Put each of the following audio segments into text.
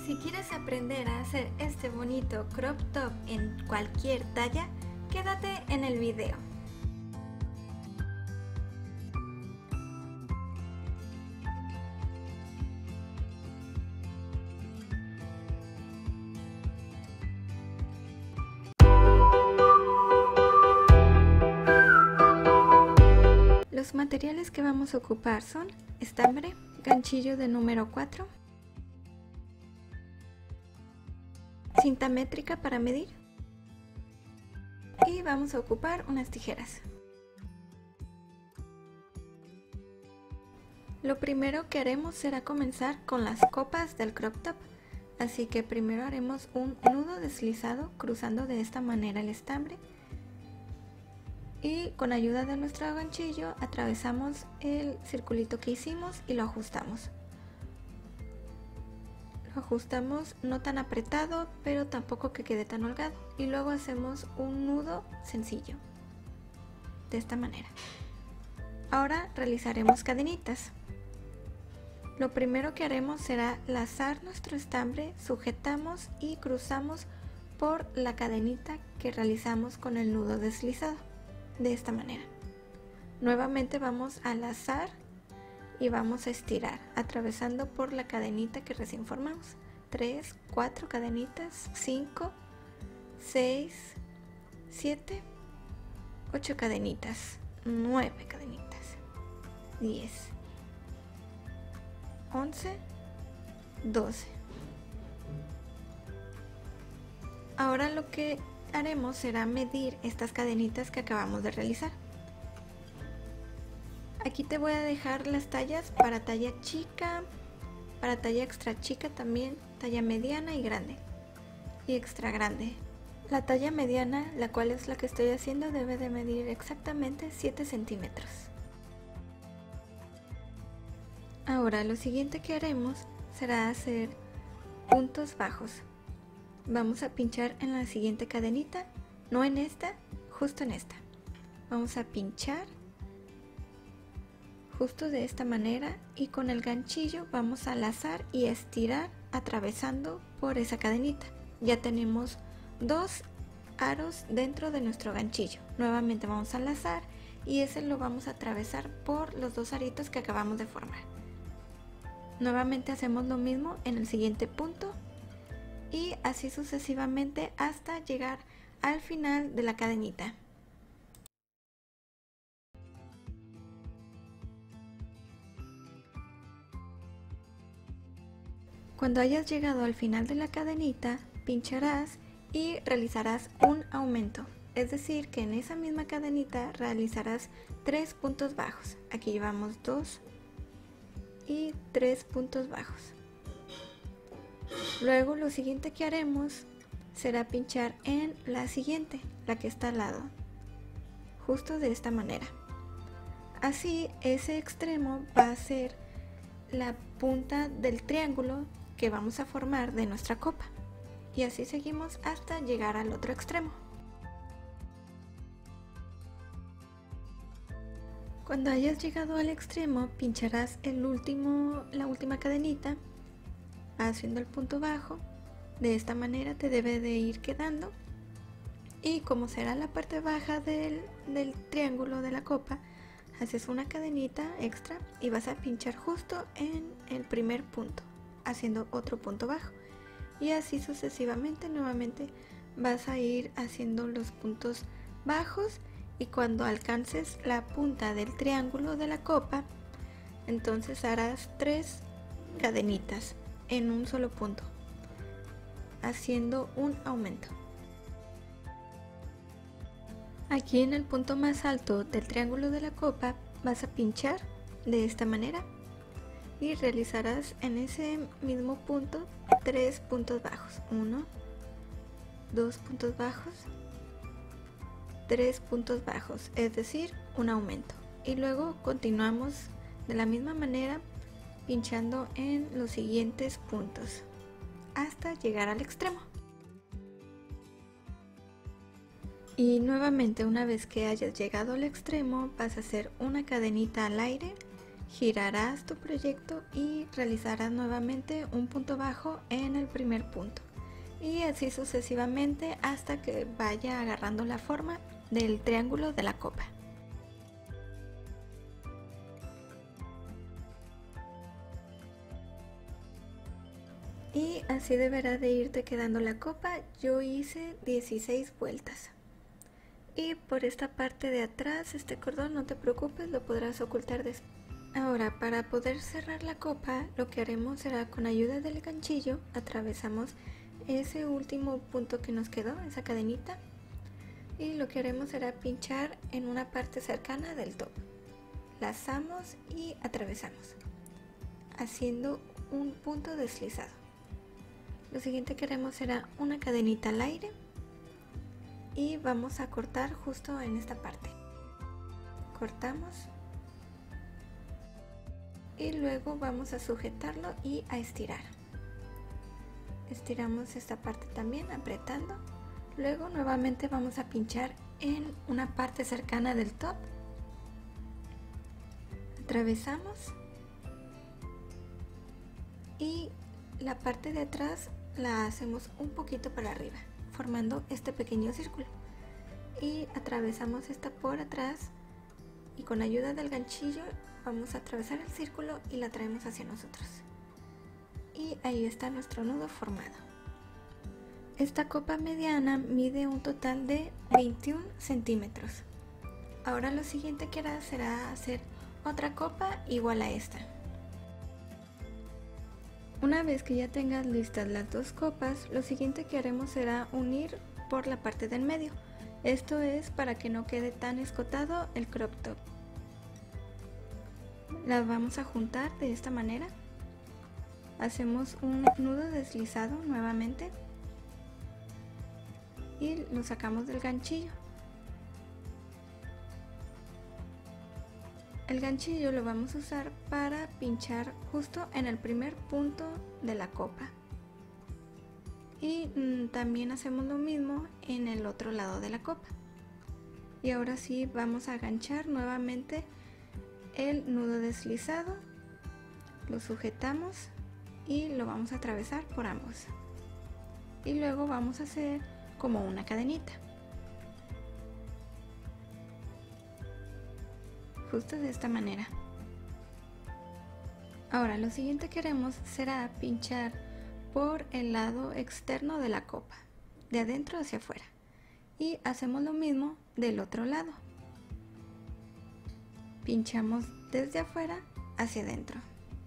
Si quieres aprender a hacer este bonito crop top en cualquier talla, quédate en el video. Los materiales que vamos a ocupar son estambre, ganchillo de número 4, cinta métrica para medir y vamos a ocupar unas tijeras. Lo primero que haremos será comenzar con las copas del crop top, así que primero haremos un nudo deslizado cruzando de esta manera el estambre y con ayuda de nuestro ganchillo atravesamos el circulito que hicimos y lo ajustamos. Lo ajustamos no tan apretado, pero tampoco que quede tan holgado, y luego hacemos un nudo sencillo de esta manera. Ahora realizaremos cadenitas. Lo primero que haremos será lazar nuestro estambre, sujetamos y cruzamos por la cadenita que realizamos con el nudo deslizado, de esta manera. Nuevamente vamos a lazar y vamos a estirar, atravesando por la cadenita que recién formamos. 3, 4 cadenitas, 5, 6, 7, 8 cadenitas, 9 cadenitas, 10, 11, 12. Ahora lo que haremos será medir estas cadenitas que acabamos de realizar. Aquí te voy a dejar las tallas para talla chica, para talla extra chica también, talla mediana y grande, y extra grande. La talla mediana, la cual es la que estoy haciendo, debe de medir exactamente 7 centímetros. Ahora lo siguiente que haremos será hacer puntos bajos. Vamos a pinchar en la siguiente cadenita, no en esta, justo en esta. Vamos a pinchar justo de esta manera y con el ganchillo vamos a lazar y estirar atravesando por esa cadenita. Ya tenemos 2 aros dentro de nuestro ganchillo. Nuevamente vamos a lazar y ese lo vamos a atravesar por los 2 aritos que acabamos de formar. Nuevamente hacemos lo mismo en el siguiente punto y así sucesivamente hasta llegar al final de la cadenita. Cuando hayas llegado al final de la cadenita, pincharás y realizarás un aumento, es decir que en esa misma cadenita realizarás 3 puntos bajos. Aquí llevamos 2 y 3 puntos bajos. Luego lo siguiente que haremos será pinchar en la siguiente, la que está al lado, justo de esta manera. Así ese extremo va a ser la punta del triángulo que vamos a formar de nuestra copa, y así seguimos hasta llegar al otro extremo. Cuando hayas llegado al extremo, pincharás la última cadenita haciendo el punto bajo. De esta manera te debe de ir quedando, y como será la parte baja del triángulo de la copa, haces una cadenita extra y vas a pinchar justo en el primer punto, haciendo otro punto bajo, y así sucesivamente. Nuevamente vas a ir haciendo los puntos bajos, y cuando alcances la punta del triángulo de la copa, entonces harás 3 cadenitas en un solo punto, haciendo un aumento. Aquí en el punto más alto del triángulo de la copa vas a pinchar de esta manera y realizarás en ese mismo punto 3 puntos bajos, 1, 2 puntos bajos, 3 puntos bajos, es decir, un aumento, y luego continuamos de la misma manera pinchando en los siguientes puntos hasta llegar al extremo. Y nuevamente, una vez que hayas llegado al extremo, vas a hacer una cadenita al aire Girarás tu proyecto y realizarás nuevamente un punto bajo en el primer punto y así sucesivamente hasta que vaya agarrando la forma del triángulo de la copa. Y así deberá de irte quedando la copa. Yo hice 16 vueltas. Y por esta parte de atrás, este cordón, no te preocupes, lo podrás ocultar después. Ahora, para poder cerrar la copa, lo que haremos será con ayuda del ganchillo, atravesamos ese último punto que nos quedó, esa cadenita, y lo que haremos será pinchar en una parte cercana del top. Lazamos y atravesamos, haciendo un punto deslizado. Lo siguiente que haremos será una cadenita al aire y vamos a cortar justo en esta parte. Cortamos y luego vamos a sujetarlo y a estirar. Estiramos esta parte también apretando. Luego nuevamente vamos a pinchar en una parte cercana del top. Atravesamos y la parte de atrás la hacemos un poquito para arriba, formando este pequeño círculo. Y atravesamos esta por atrás y con ayuda del ganchillo vamos a atravesar el círculo y la traemos hacia nosotros. Y ahí está nuestro nudo formado. Esta copa mediana mide un total de 21 centímetros. Ahora lo siguiente que harás será hacer otra copa igual a esta. Una vez que ya tengas listas las dos copas, lo siguiente que haremos será unir por la parte del medio. Esto es para que no quede tan escotado el crop top. Las vamos a juntar de esta manera. Hacemos un nudo deslizado nuevamente y lo sacamos del ganchillo. El ganchillo lo vamos a usar para pinchar justo en el primer punto de la copa. Y también hacemos lo mismo en el otro lado de la copa. Y ahora sí vamos a aganchar nuevamente el nudo deslizado, lo sujetamos y lo vamos a atravesar por ambos. Y luego vamos a hacer como una cadenita. Justo de esta manera. Ahora lo siguiente que haremos será pinchar por el lado externo de la copa, de adentro hacia afuera, y hacemos lo mismo del otro lado. Pinchamos desde afuera hacia adentro.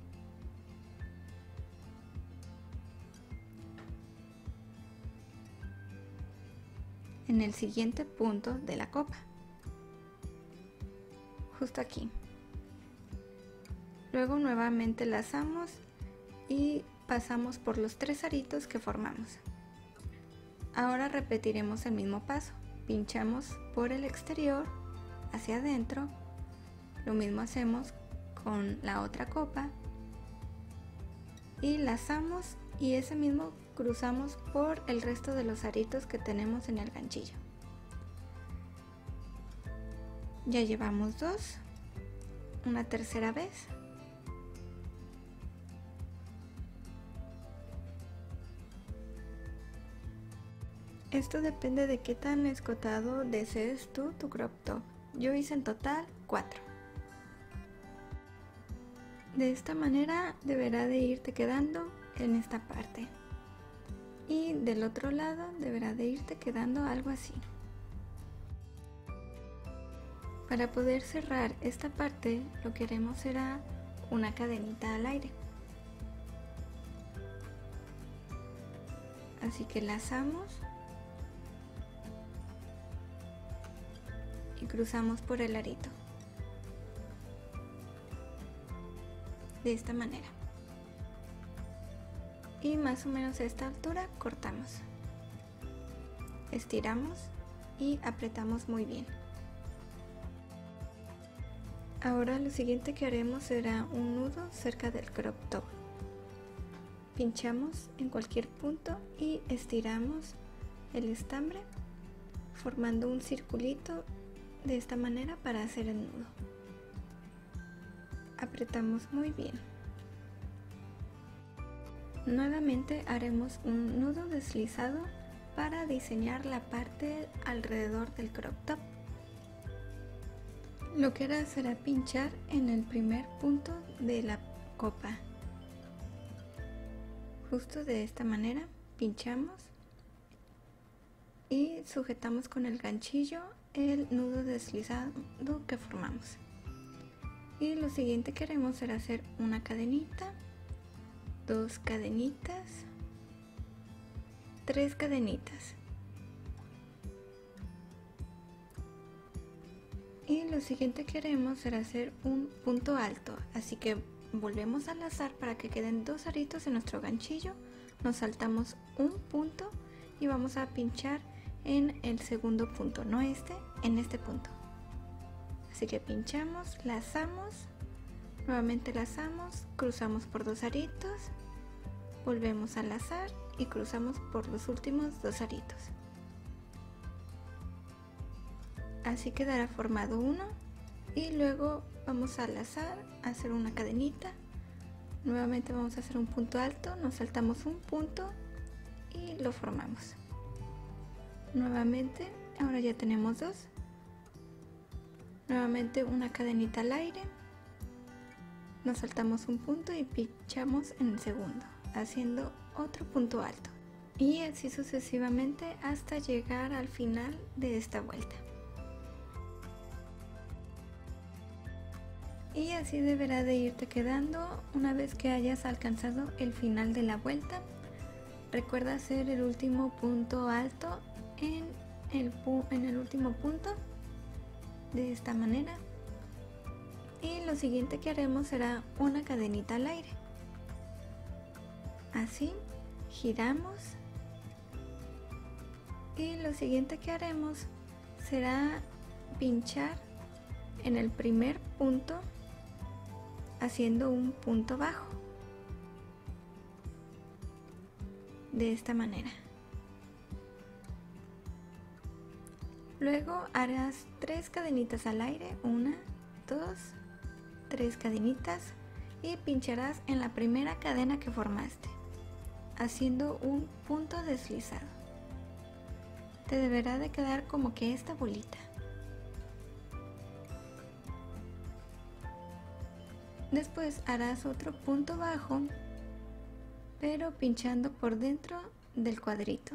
En el siguiente punto de la copa. Justo aquí. Luego nuevamente lazamos y pasamos por los tres aritos que formamos. Ahora repetiremos el mismo paso. Pinchamos por el exterior hacia adentro. Lo mismo hacemos con la otra copa. Y lazamos y ese mismo cruzamos por el resto de los aritos que tenemos en el ganchillo. Ya llevamos dos, una tercera vez. Esto depende de qué tan escotado desees tú tu crop top. Yo hice en total 4. De esta manera deberá de irte quedando en esta parte. Y del otro lado deberá de irte quedando algo así. Para poder cerrar esta parte, lo que haremos será una cadenita al aire. Así que lazamos y cruzamos por el arito. De esta manera. Y más o menos a esta altura cortamos. Estiramos y apretamos muy bien. Ahora lo siguiente que haremos será un nudo cerca del crop top. Pinchamos en cualquier punto y estiramos el estambre formando un circulito de esta manera para hacer el nudo. apretamos muy bien. Nuevamente haremos un nudo deslizado para diseñar la parte alrededor del crop top. Lo que harás será pinchar en el primer punto de la copa. Justo de esta manera pinchamos y sujetamos con el ganchillo el nudo deslizado que formamos. Y lo siguiente que haremos será hacer una cadenita, 2 cadenitas, 3 cadenitas. Y lo siguiente que haremos será hacer un punto alto, así que volvemos a lazar para que queden 2 aritos en nuestro ganchillo, nos saltamos un punto y vamos a pinchar en el segundo punto, no en este punto. Así que pinchamos, lazamos, nuevamente lazamos, cruzamos por 2 aritos, volvemos a lazar y cruzamos por los últimos 2 aritos. Así quedará formado uno y luego vamos a lazar, a hacer una cadenita, nuevamente vamos a hacer un punto alto, nos saltamos un punto y lo formamos. Nuevamente, ahora ya tenemos 2, nuevamente una cadenita al aire, nos saltamos un punto y pinchamos en el segundo, haciendo otro punto alto y así sucesivamente hasta llegar al final de esta vuelta. Y así deberá de irte quedando una vez que hayas alcanzado el final de la vuelta. Recuerda hacer el último punto alto en el último punto de esta manera. Y lo siguiente que haremos será una cadenita al aire. Así giramos y lo siguiente que haremos será pinchar en el primer punto haciendo un punto bajo de esta manera. Luego harás 3 cadenitas al aire, 1, 2, 3 cadenitas y pincharás en la primera cadena que formaste haciendo un punto deslizado. Te deberá de quedar como que esta bolita. Después harás otro punto bajo, pero pinchando por dentro del cuadrito.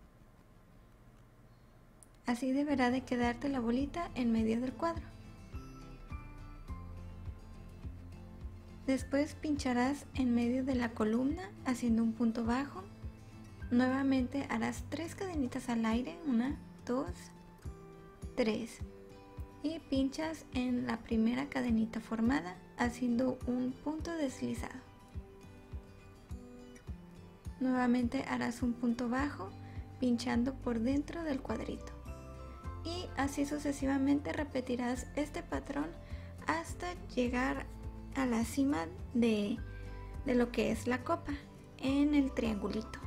Así deberá de quedarte la bolita en medio del cuadro. Después pincharás en medio de la columna haciendo un punto bajo. Nuevamente harás 3 cadenitas al aire, 1, 2, 3. Y pinchas en la primera cadenita formada haciendo un punto deslizado. Nuevamente harás un punto bajo pinchando por dentro del cuadrito y así sucesivamente repetirás este patrón hasta llegar a la cima de lo que es la copa en el triangulito.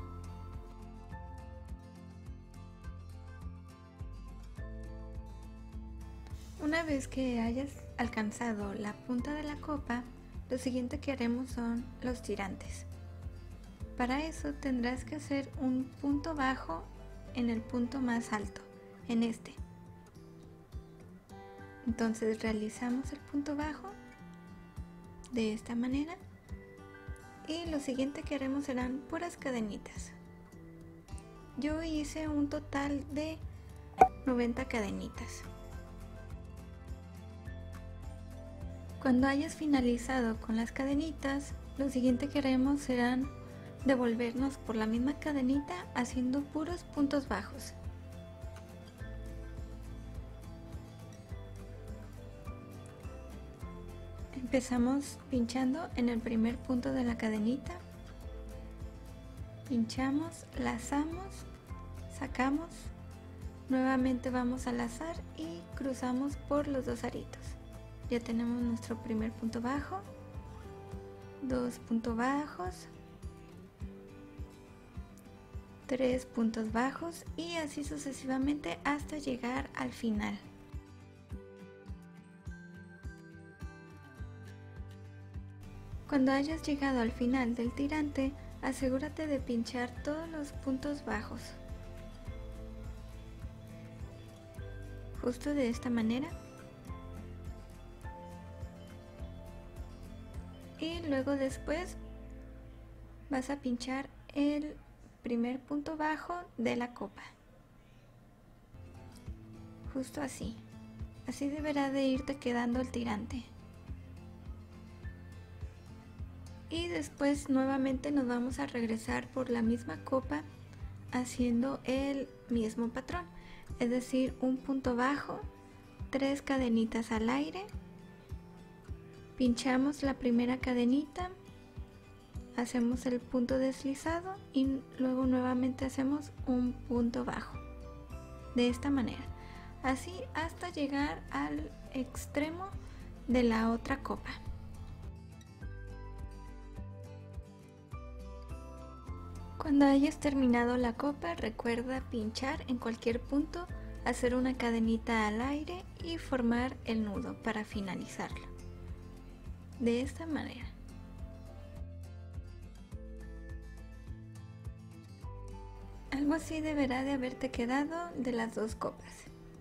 Una vez que hayas alcanzado la punta de la copa, lo siguiente que haremos son los tirantes. Para eso tendrás que hacer un punto bajo en el punto más alto, en este. Entonces realizamos el punto bajo de esta manera y lo siguiente que haremos serán puras cadenitas. Yo hice un total de 90 cadenitas. Cuando hayas finalizado con las cadenitas, lo siguiente que haremos serán devolvernos por la misma cadenita haciendo puros puntos bajos. Empezamos pinchando en el primer punto de la cadenita, pinchamos, lazamos, sacamos, nuevamente vamos a lazar y cruzamos por los 2 aritos. Ya tenemos nuestro primer punto bajo, 2 puntos bajos, 3 puntos bajos y así sucesivamente hasta llegar al final. Cuando hayas llegado al final del tirante, asegúrate de pinchar todos los puntos bajos. Justo de esta manera. Y luego después vas a pinchar el primer punto bajo de la copa. Justo así. Así deberá de irte quedando el tirante. Y después nuevamente nos vamos a regresar por la misma copa haciendo el mismo patrón. Es decir, un punto bajo, 3 cadenitas al aire, pinchamos la primera cadenita, hacemos el punto deslizado y luego nuevamente hacemos un punto bajo. De esta manera. Así hasta llegar al extremo de la otra copa. Cuando hayas terminado la copa, recuerda pinchar en cualquier punto, hacer una cadenita al aire y formar el nudo para finalizarlo. De esta manera. Algo así deberá de haberte quedado de las dos copas.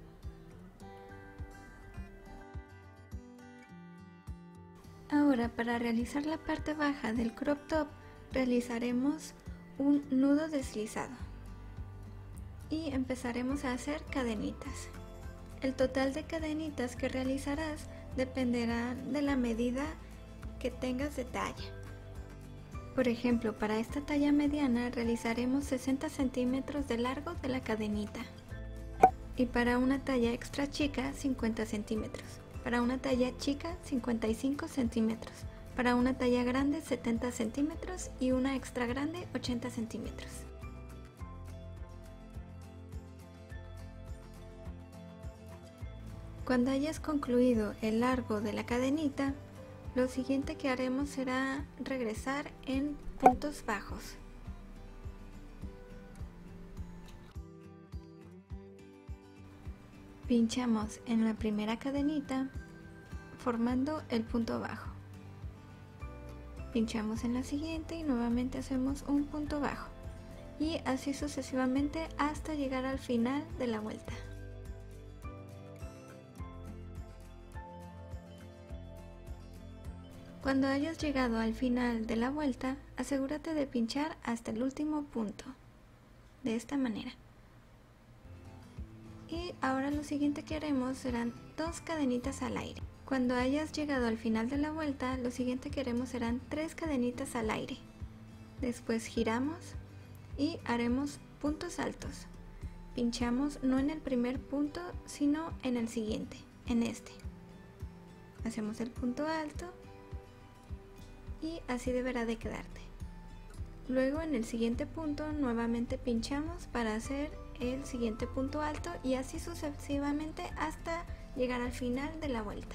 Ahora, para realizar la parte baja del crop top, realizaremos un nudo deslizado y empezaremos a hacer cadenitas. El total de cadenitas que realizarás dependerá de la medida que tengas de talla. Por ejemplo, para esta talla mediana realizaremos 60 centímetros de largo de la cadenita y para una talla extra chica 50 centímetros, para una talla chica 55 centímetros, para una talla grande 70 centímetros y una extra grande 80 centímetros. Cuando hayas concluido el largo de la cadenita, lo siguiente que haremos será regresar en puntos bajos. Pinchamos en la primera cadenita formando el punto bajo. Pinchamos en la siguiente y nuevamente hacemos un punto bajo. Y así sucesivamente hasta llegar al final de la vuelta. Cuando hayas llegado al final de la vuelta, asegúrate de pinchar hasta el último punto. De esta manera. Y ahora lo siguiente que haremos serán 2 cadenitas al aire. Cuando hayas llegado al final de la vuelta, lo siguiente que haremos serán 3 cadenitas al aire. Después giramos y haremos puntos altos. Pinchamos no en el primer punto, sino en el siguiente, en este. Hacemos el punto alto y así deberá de quedarte. Luego en el siguiente punto nuevamente pinchamos para hacer el siguiente punto alto y así sucesivamente hasta llegar al final de la vuelta.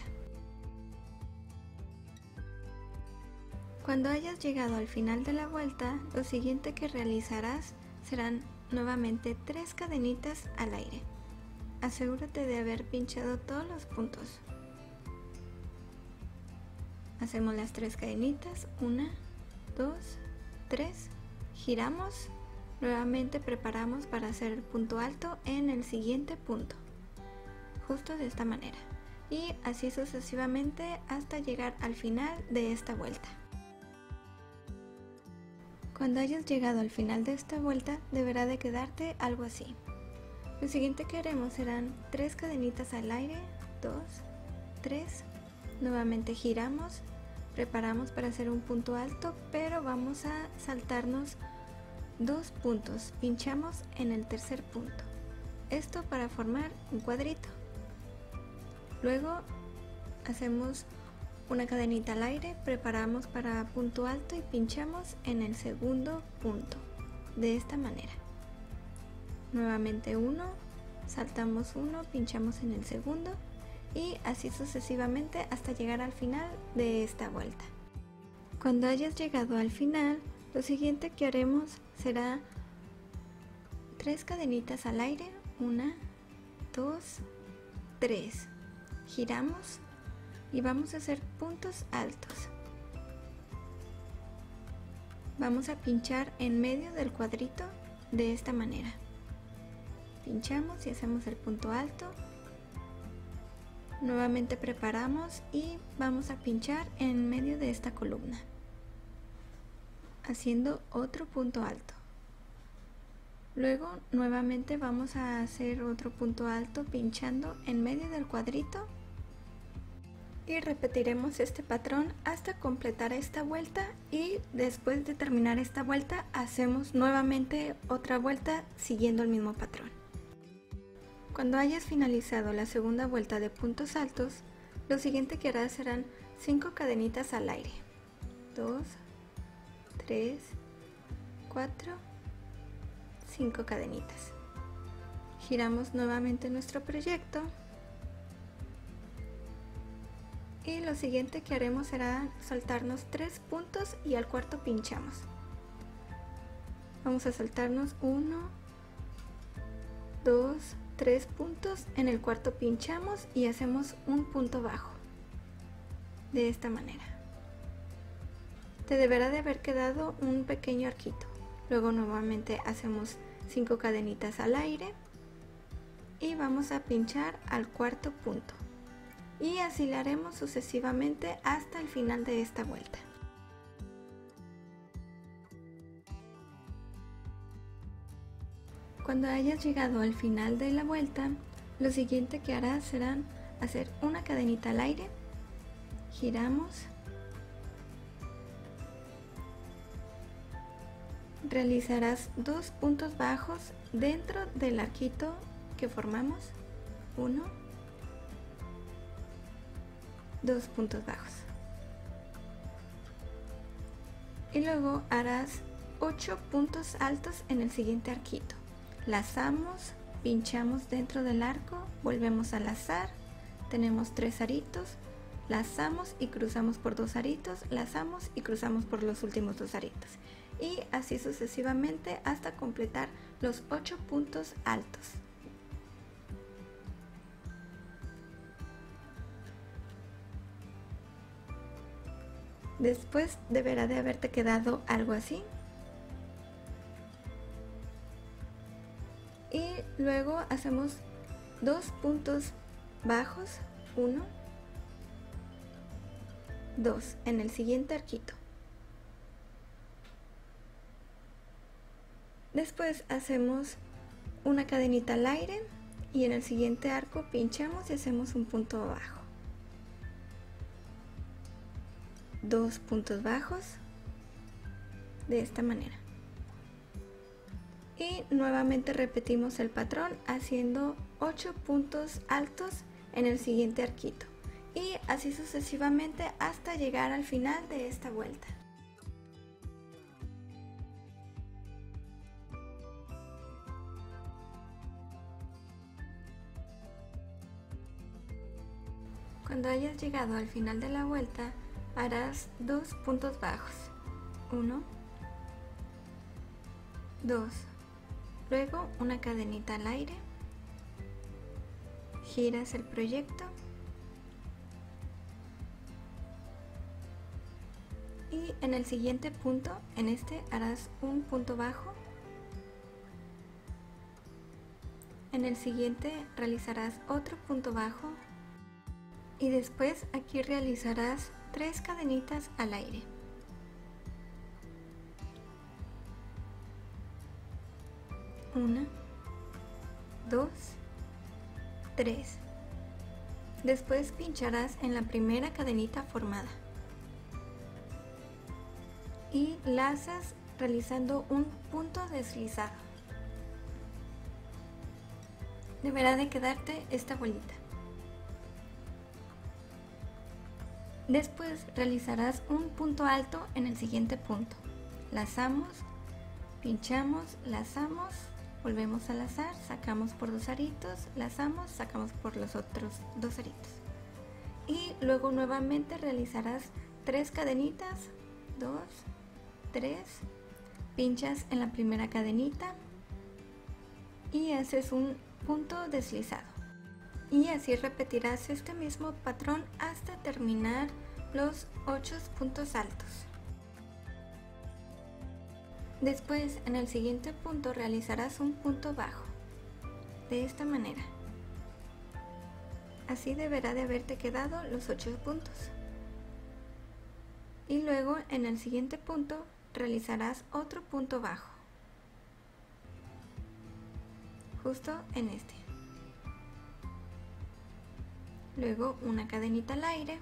Cuando hayas llegado al final de la vuelta, lo siguiente que realizarás serán nuevamente 3 cadenitas al aire. Asegúrate de haber pinchado todos los puntos. Hacemos las 3 cadenitas, 1, 2, 3, giramos, nuevamente preparamos para hacer el punto alto en el siguiente punto, justo de esta manera, y así sucesivamente hasta llegar al final de esta vuelta. Cuando hayas llegado al final de esta vuelta, deberá de quedarte algo así. Lo siguiente que haremos serán 3 cadenitas al aire, 2, 3, nuevamente giramos, preparamos para hacer un punto alto, pero vamos a saltarnos 2 puntos, pinchamos en el tercer punto, esto para formar un cuadrito. Luego hacemos una cadenita al aire, preparamos para punto alto y pinchamos en el segundo punto, de esta manera. Nuevamente 1, saltamos 1, pinchamos en el segundo y así sucesivamente hasta llegar al final de esta vuelta. Cuando hayas llegado al final, lo siguiente que haremos será 3 cadenitas al aire, 1, 2, 3, giramos y vamos a hacer puntos altos. Vamos a pinchar en medio del cuadrito de esta manera. Pinchamos y hacemos el punto alto. Nuevamente preparamos y vamos a pinchar en medio de esta columna, haciendo otro punto alto. Luego nuevamente vamos a hacer otro punto alto pinchando en medio del cuadrito y repetiremos este patrón hasta completar esta vuelta, y después de terminar esta vuelta hacemos nuevamente otra vuelta siguiendo el mismo patrón. Cuando hayas finalizado la segunda vuelta de puntos altos, lo siguiente que harás serán 5 cadenitas al aire. 2, 3, 4, 5 cadenitas. Giramos nuevamente nuestro proyecto y lo siguiente que haremos será saltarnos 3 puntos y al cuarto pinchamos. Vamos a saltarnos 1, 2, 3 puntos, en el cuarto pinchamos y hacemos un punto bajo, de esta manera. Te deberá de haber quedado un pequeño arquito. Luego nuevamente hacemos 5 cadenitas al aire y vamos a pinchar al cuarto punto, y así lo haremos sucesivamente hasta el final de esta vuelta. Cuando hayas llegado al final de la vuelta, lo siguiente que harás será hacer una cadenita al aire, giramos, realizarás 2 puntos bajos dentro del arquito que formamos, 1, 2 puntos bajos, y luego harás 8 puntos altos en el siguiente arquito. Lazamos, pinchamos dentro del arco, volvemos a lazar, tenemos 3 aritos, lazamos y cruzamos por 2 aritos, lazamos y cruzamos por los últimos 2 aritos, y así sucesivamente hasta completar los 8 puntos altos. Después deberá de haberte quedado algo así. Y luego hacemos 2 puntos bajos, 1, 2 en el siguiente arquito. Después hacemos una cadenita al aire y en el siguiente arco pinchamos y hacemos un punto bajo. 2 puntos bajos, de esta manera. Y nuevamente repetimos el patrón haciendo 8 puntos altos en el siguiente arquito, y así sucesivamente hasta llegar al final de esta vuelta. Cuando hayas llegado al final de la vuelta, harás 2 puntos bajos, 1, 2, luego una cadenita al aire, giras el proyecto y en el siguiente punto, en este harás un punto bajo, en el siguiente realizarás otro punto bajo y después aquí realizarás 3 cadenitas al aire. Una, 2, 3. Después pincharás en la primera cadenita formada y lazas realizando un punto deslizado. Deberá de quedarte esta bolita. Después realizarás un punto alto en el siguiente punto. Lazamos, pinchamos, lazamos, volvemos a lazar, sacamos por 2 aritos, lazamos, sacamos por los otros 2 aritos. Y luego nuevamente realizarás 3 cadenitas, 2, 3, pinchas en la primera cadenita y haces un punto deslizado. Y así repetirás este mismo patrón hasta terminar los 8 puntos altos. Después, en el siguiente punto realizarás un punto bajo, de esta manera. Así deberá de haberte quedado los 8 puntos. Y luego, en el siguiente punto, realizarás otro punto bajo, justo en este. Luego una cadenita al aire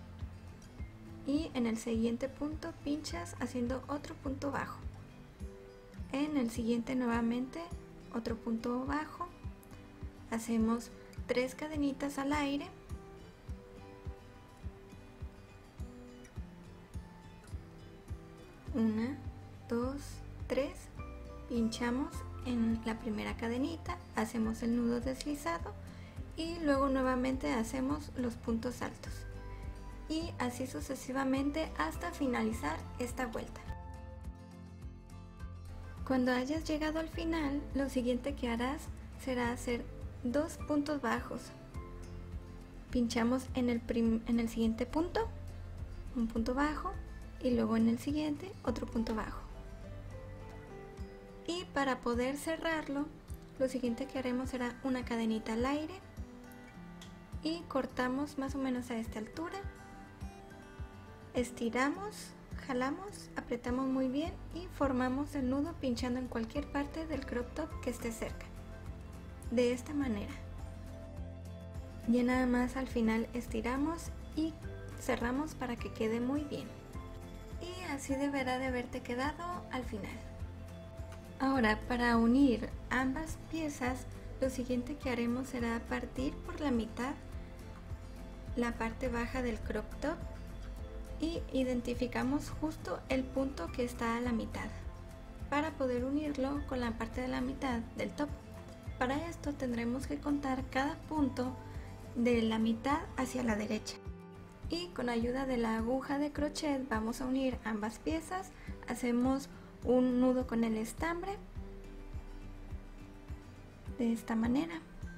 y en el siguiente punto pinchas haciendo otro punto bajo. En el siguiente nuevamente otro punto bajo, hacemos 3 cadenitas al aire una, 2, 3, pinchamos en la primera cadenita, hacemos el nudo deslizado y luego nuevamente hacemos los puntos altos y así sucesivamente hasta finalizar esta vuelta. Cuando hayas llegado al final, lo siguiente que harás será hacer 2 puntos bajos. Pinchamos en el siguiente punto, un punto bajo, y luego en el siguiente otro punto bajo. Y para poder cerrarlo, lo siguiente que haremos será una cadenita al aire y cortamos más o menos a esta altura, estiramos, jalamos, apretamos muy bien y formamos el nudo pinchando en cualquier parte del crop top que esté cerca, de esta manera. Ya nada más al final estiramos y cerramos para que quede muy bien. Y así deberá de haberte quedado al final. Ahora, para unir ambas piezas, lo siguiente que haremos será partir por la mitad la parte baja del crop top y identificamos justo el punto que está a la mitad para poder unirlo con la parte de la mitad del top. Para esto tendremos que contar cada punto de la mitad hacia la derecha. Y con ayuda de la aguja de crochet vamos a unir ambas piezas, hacemos un nudo con el estambre de esta manera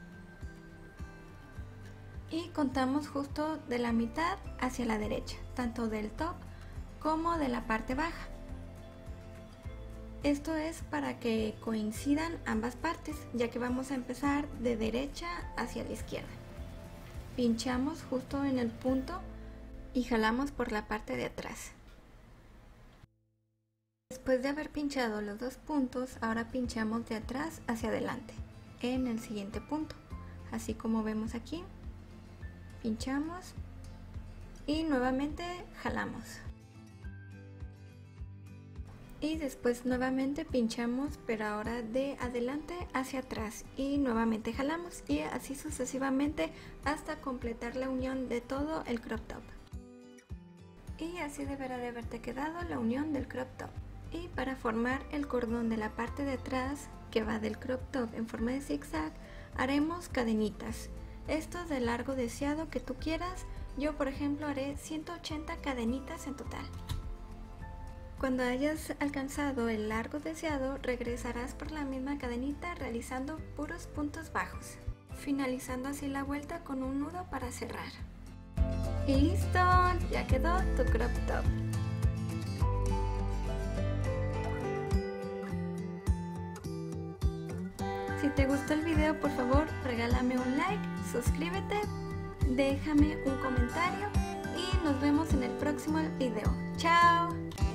y contamos justo de la mitad hacia la derecha, tanto del top como de la parte baja. Esto es para que coincidan ambas partes, ya que vamos a empezar de derecha hacia la izquierda. Pinchamos justo en el punto y jalamos por la parte de atrás. Después de haber pinchado los 2 puntos, ahora pinchamos de atrás hacia adelante en el siguiente punto, así como vemos aquí. Pinchamos y nuevamente jalamos y después nuevamente pinchamos, pero ahora de adelante hacia atrás y nuevamente jalamos y así sucesivamente hasta completar la unión de todo el crop top. Y así deberá de haberte quedado la unión del crop top. Y para formar el cordón de la parte de atrás que va del crop top en forma de zigzag, haremos cadenitas. Esto del largo deseado que tú quieras. Yo por ejemplo haré 180 cadenitas en total. Cuando hayas alcanzado el largo deseado, regresarás por la misma cadenita realizando puros puntos bajos, finalizando así la vuelta con un nudo para cerrar. Y listo, ya quedó tu crop top. Si te gustó el video, por favor regálame un like, suscríbete, déjame un comentario y nos vemos en el próximo video. ¡Chao!